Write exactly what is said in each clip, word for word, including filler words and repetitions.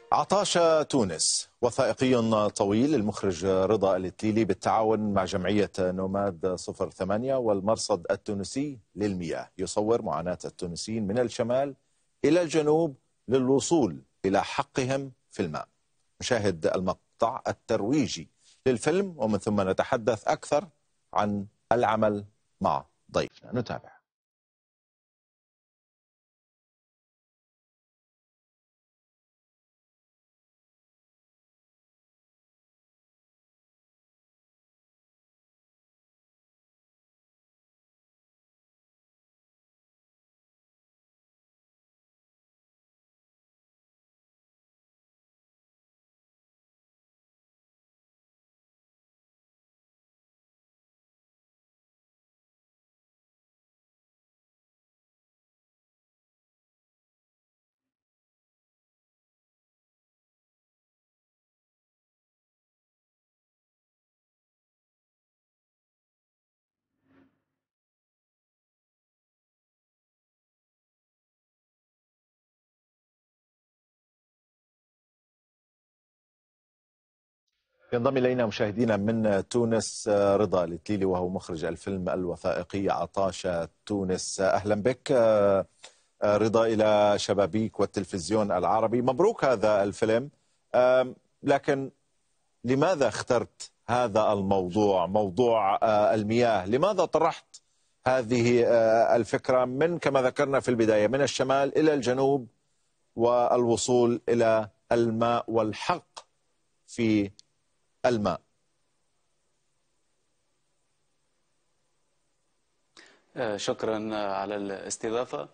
عطاشة تونس، وثائقي طويل للمخرج رضا الإتليلي بالتعاون مع جمعية نوماد صفر ثمانية والمرصد التونسي للمياه، يصور معاناة التونسيين من الشمال إلى الجنوب للوصول إلى حقهم في الماء. نشاهد المقطع الترويجي للفيلم ومن ثم نتحدث أكثر عن العمل مع ضيفنا. نتابع. ينضم إلينا مشاهدينا من تونس رضا الإتليلي وهو مخرج الفيلم الوثائقي عطاشة تونس. أهلا بك رضا إلى شبابيك والتلفزيون العربي. مبروك هذا الفيلم، لكن لماذا اخترت هذا الموضوع، موضوع المياه؟ لماذا طرحت هذه الفكرة من كما ذكرنا في البداية من الشمال إلى الجنوب والوصول إلى الماء والحق في الماء؟ شكرا على الاستضافة.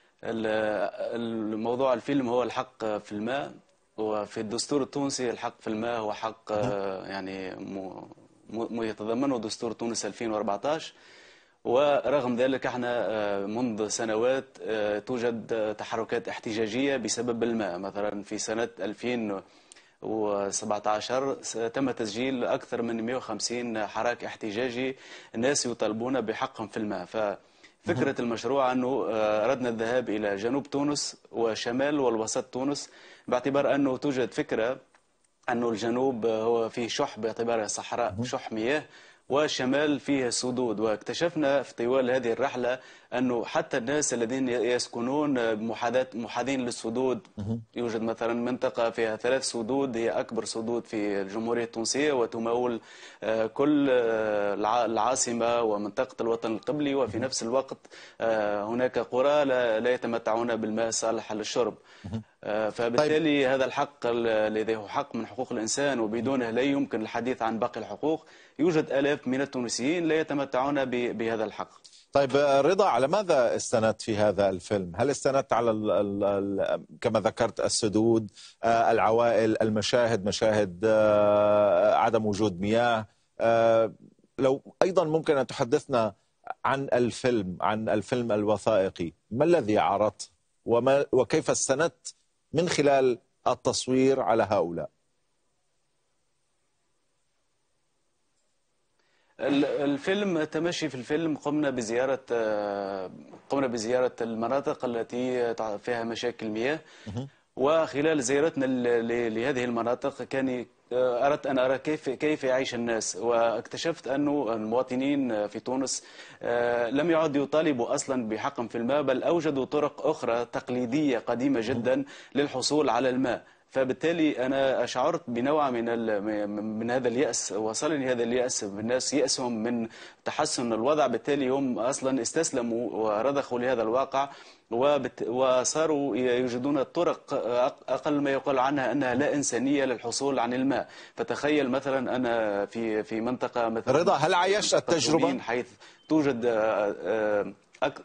الموضوع الفيلم هو الحق في الماء، وفي الدستور التونسي الحق في الماء هو حق يعني يتضمنه دستور تونس ألفين وأربعة عشر. ورغم ذلك احنا منذ سنوات توجد تحركات احتجاجية بسبب الماء. مثلا في سنة ألفين وسبعة عشر تم تسجيل أكثر من مئة وخمسين حراك احتجاجي، الناس يطالبون بحقهم في الماء. ففكرة المشروع أنه أردنا الذهاب إلى جنوب تونس وشمال والوسط تونس، باعتبار أنه توجد فكرة أنه الجنوب هو فيه شح باعتباره صحراء شح مياه، والشمال فيه سدود. واكتشفنا في طوال هذه الرحلة أنه حتى الناس الذين يسكنون محاذين للسدود، يوجد مثلا منطقة فيها ثلاث سدود هي أكبر سدود في الجمهورية التونسية وتمول كل العاصمة ومنطقة الوطن القبلي، وفي نفس الوقت هناك قرى لا يتمتعون بالماء الصالح للشرب. فبالتالي طيب. هذا الحق الذي هو حق من حقوق الإنسان وبدونه لا يمكن الحديث عن باقي الحقوق. يوجد آلاف من التونسيين لا يتمتعون بهذا الحق. طيب رضا، على ماذا استندت في هذا الفيلم؟ هل استندت على ال ال ال كما ذكرت السدود، العوائل، المشاهد، مشاهد عدم وجود مياه؟ لو أيضا ممكن أن تحدثنا عن الفيلم، عن الفيلم الوثائقي، ما الذي عرضت وما وكيف استندت من خلال التصوير على هؤلاء؟ الفيلم تمشي في الفيلم قمنا بزيارة قمنا بزيارة المناطق التي فيها مشاكل مياه، وخلال زيارتنا لهذه المناطق كان أردت أن أرى كيف كيف يعيش الناس، واكتشفت أنه المواطنين في تونس لم يعد يطالبوا أصلا بحق في الماء، بل أوجدوا طرق أخرى تقليدية قديمة جدا للحصول على الماء. فبالتالي أنا شعرت بنوع من من هذا اليأس، وصلني هذا اليأس، الناس يأسهم من تحسن الوضع، بالتالي هم أصلا استسلموا ورضخوا لهذا الواقع، وصاروا يوجدون طرق أقل ما يقال عنها أنها لا إنسانية للحصول عن الماء. فتخيل مثلا أنا في في منطقة مثلا رضا، هل عايشت التجربة؟ حيث توجد أك...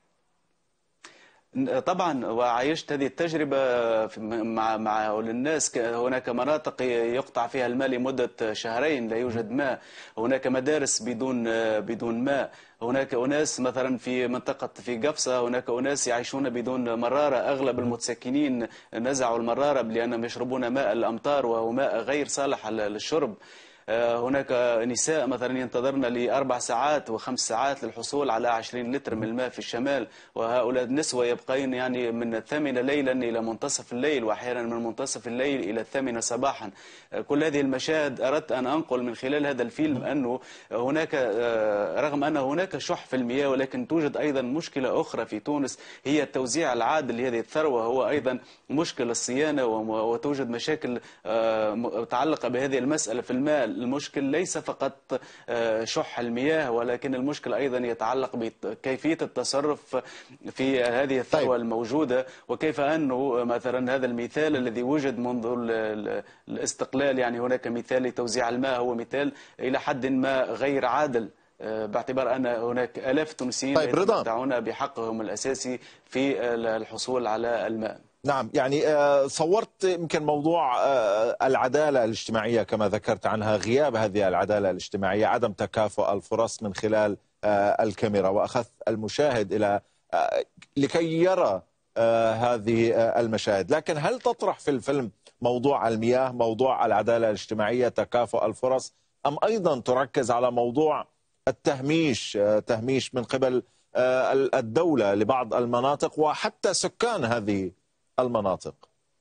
طبعا، وعايشت هذه التجربة مع مع الناس. هناك مناطق يقطع فيها الماء لمدة شهرين لا يوجد ماء، هناك مدارس بدون بدون ماء، هناك أناس مثلا في منطقة في قفصة هناك أناس يعيشون بدون مرارة. أغلب المتسكنين نزعوا المرارة لأنهم يشربون ماء الأمطار وهو ماء غير صالح للشرب. هناك نساء مثلا ينتظرن لأربع ساعات وخمس ساعات للحصول على عشرين لتر من الماء في الشمال، وهؤلاء النسوة يبقين يعني من الثامنة ليلا إلى منتصف الليل، وأحيانا من منتصف الليل إلى الثامنة صباحا. كل هذه المشاهد أردت أن أنقل من خلال هذا الفيلم أنه هناك رغم أن هناك شح في المياه، ولكن توجد أيضا مشكلة أخرى في تونس هي التوزيع العادل لهذه الثروة، هو أيضا مشكلة الصيانة، وتوجد مشاكل متعلقة بهذه المسألة في الماء. المشكل ليس فقط شح المياه، ولكن المشكل أيضا يتعلق بكيفية التصرف في هذه الثروة طيب. الموجودة، وكيف أنه مثلا هذا المثال الذي وجد منذ الاستقلال، يعني هناك مثال لتوزيع الماء هو مثال إلى حد ما غير عادل، باعتبار أن هناك آلاف تونسيين طيب يتمتعون بحقهم الأساسي في الحصول على الماء. نعم، يعني صورت يمكن موضوع العدالة الاجتماعية كما ذكرت عنها، غياب هذه العدالة الاجتماعية، عدم تكافؤ الفرص من خلال الكاميرا، وأخذت المشاهد إلى لكي يرى هذه المشاهد. لكن هل تطرح في الفيلم موضوع المياه، موضوع العدالة الاجتماعية، تكافؤ الفرص، أم أيضا تركز على موضوع التهميش تهميش من قبل الدولة لبعض المناطق وحتى سكان هذه المناطق؟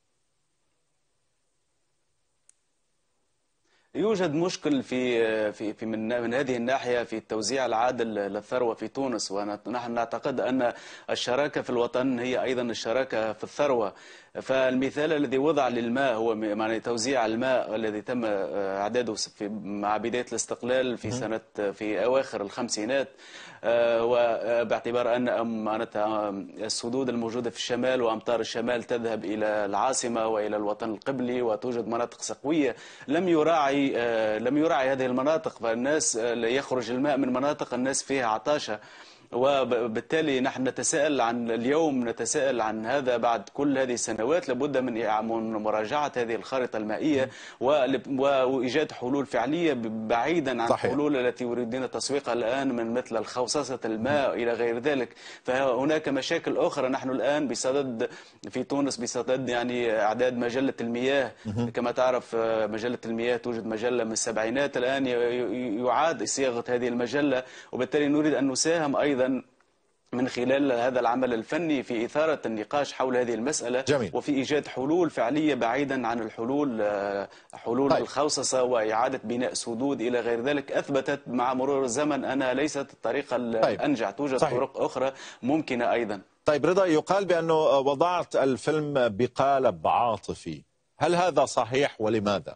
يوجد مشكل في في في من من هذه الناحيه في التوزيع العادل للثروه في تونس، ونحن نعتقد ان الشراكه في الوطن هي ايضا الشراكه في الثروه. فالمثال الذي وضع للماء هو يعني توزيع الماء الذي تم اعداده في مع بدايه الاستقلال في سنه في اواخر الخمسينات، وباعتبار ان السدود الموجوده في الشمال وامطار الشمال تذهب الى العاصمه والى الوطن القبلي، وتوجد مناطق سقويه لم يراعي لم يراعي هذه المناطق، فالناس يخرج الماء من مناطق الناس فيها عطاشة، وبالتالي نحن نتساءل عن اليوم نتساءل عن هذا بعد كل هذه السنوات. لابد من مراجعة هذه الخارطة المائية وإيجاد حلول فعلية بعيدا عن صحيح. الحلول التي يريدون تسويقها الآن من مثل الخوصصة الماء إلى غير ذلك. فهناك مشاكل أخرى. نحن الآن بصدد في تونس بصدد يعني إعداد مجلة المياه. كما تعرف مجلة المياه توجد مجلة من السبعينات، الآن يعاد صياغة هذه المجلة، وبالتالي نريد أن نساهم أيضا من خلال هذا العمل الفني في إثارة النقاش حول هذه المسألة. جميل. وفي إيجاد حلول فعلية بعيدا عن الحلول حلول طيب. الخوصصة وإعادة بناء سدود إلى غير ذلك. أثبتت مع مرور الزمن أنها ليست الطريقة الأنجع. طيب. توجد صحيح. طرق أخرى ممكنة أيضا. طيب رضا، يقال بأنه وضعت الفيلم بقالب عاطفي، هل هذا صحيح ولماذا؟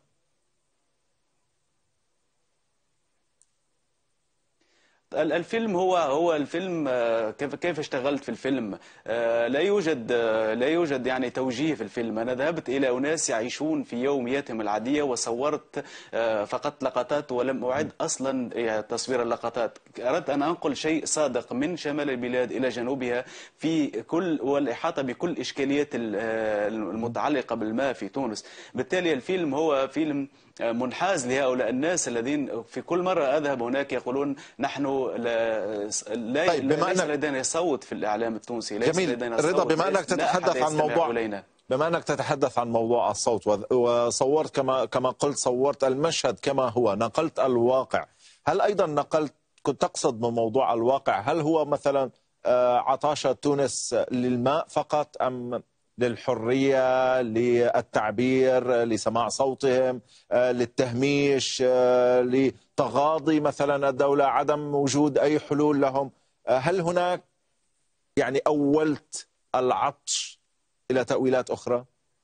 الفيلم هو هو الفيلم كيف كيف اشتغلت في الفيلم. لا يوجد لا يوجد يعني توجيه في الفيلم. انا ذهبت الى اناس يعيشون في يومياتهم العاديه وصورت فقط لقطات ولم اعد اصلا تصوير اللقطات. اردت ان انقل شيء صادق من شمال البلاد الى جنوبها في كل والاحاطه بكل اشكاليات المتعلقه بالماء في تونس. بالتالي الفيلم هو فيلم منحاز لهؤلاء الناس الذين في كل مرة أذهب هناك يقولون نحن لا, لا طيب ليس لدينا صوت في الإعلام التونسي. ليس جميل. لدينا رضا، صوت. بما أنك تتحدث عن موضوع إلينا. بما أنك تتحدث عن موضوع الصوت وصورت كما كما قلت صورت المشهد كما هو، نقلت الواقع، هل أيضا نقلت كنت تقصد من موضوع الواقع هل هو مثلا عطاشة تونس للماء فقط أم للحرية، للتعبير، لسماع صوتهم، للتهميش، لتغاضي مثلا الدولة، عدم وجود أي حلول لهم؟ هل هناك يعني أولت العطش إلى تأويلات أخرى؟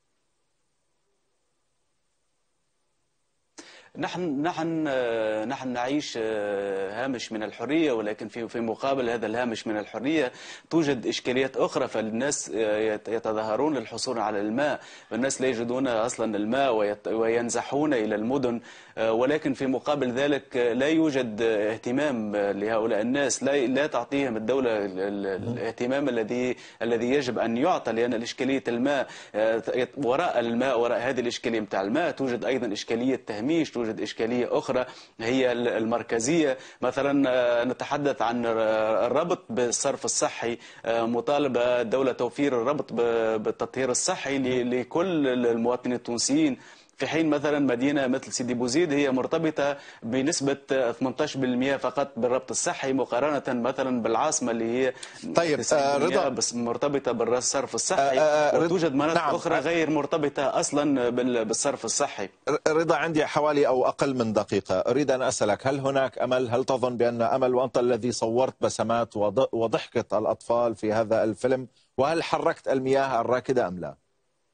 نحن نحن نحن نعيش هامش من الحرية، ولكن في في مقابل هذا الهامش من الحرية توجد إشكاليات أخرى. فالناس يتظاهرون للحصول على الماء، والناس لا يجدون أصلا الماء وينزحون إلى المدن، ولكن في مقابل ذلك لا يوجد اهتمام لهؤلاء الناس. لا لا تعطيهم الدولة الاهتمام الذي الذي يجب أن يعطى، لأن الإشكالية الماء وراء الماء وراء هذه الإشكالية متاع الماء توجد أيضا إشكالية تهميش، توجد إشكالية أخرى هي المركزية. مثلا نتحدث عن الربط بالصرف الصحي، مطالبة الدولة توفير الربط بالتطهير الصحي لكل المواطنين التونسيين. في حين مثلا مدينة مثل سيدي بوزيد هي مرتبطة بنسبة ثمانية عشر بالمئة فقط بالربط الصحي، مقارنة مثلا بالعاصمة اللي هي طيب آه رضا بس مرتبطة بالصرف الصحي. آه آه وتوجد مناطق نعم أخرى غير مرتبطة أصلا بالصرف الصحي. رضا، عندي حوالي أو أقل من دقيقة، أريد أن أسألك هل هناك أمل؟ هل تظن بأن أمل، وأنت الذي صورت بسمات وضحكة الأطفال في هذا الفيلم، وهل حركت المياه الراكدة أم لا؟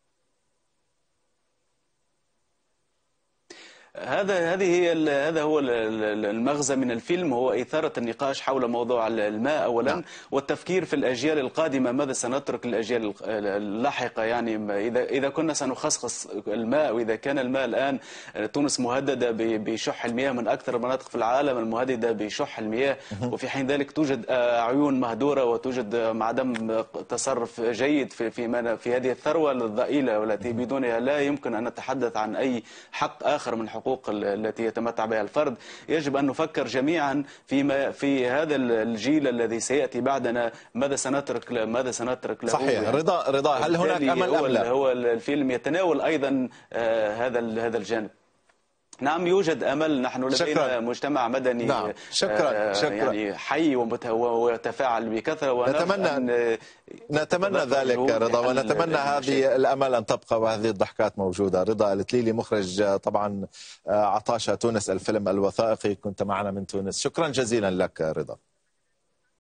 هذا هذه هي هذا هو المغزى من الفيلم، هو إثارة النقاش حول موضوع الماء أولا، نعم. والتفكير في الأجيال القادمة، ماذا سنترك للأجيال اللاحقة. يعني إذا إذا كنا سنخصخص الماء، وإذا كان الماء الآن تونس مهددة بشح المياه من أكثر المناطق في العالم المهددة بشح المياه، وفي حين ذلك توجد عيون مهدورة وتوجد عدم تصرف جيد في في في هذه الثروة الضئيلة، والتي بدونها لا يمكن أن نتحدث عن أي حق آخر من حقوق التي يتمتع بها الفرد. يجب أن نفكر جميعا فيما في هذا الجيل الذي سيأتي بعدنا، ماذا سنترك ماذا سنترك له. صحيح. يعني رضا رضا هل هناك أمل أم لا؟ هو الفيلم يتناول أيضا هذا هذا الجانب. نعم يوجد أمل، نحن لدينا شكرا. مجتمع مدني نعم. شكرا. شكرا. يعني حي ويتفاعل بكثرة، نتمنى نتمنى ذلك رضا، ونتمنى هذه الأمل أن تبقى وهذه الضحكات موجودة. رضا التليلي، مخرج طبعا عطاشة تونس الفيلم الوثائقي، كنت معنا من تونس. شكرا جزيلا لك رضا.